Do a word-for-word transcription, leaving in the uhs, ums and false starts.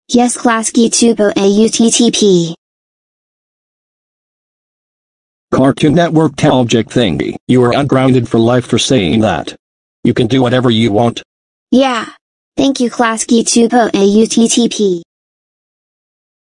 Yes, Klasky Csupo A U T T P. Cartoon Network Teh Object Thingy. You are ungrounded for life for saying that. You can do whatever you want. Yeah. Thank you, Klasky Csupo A U T T P.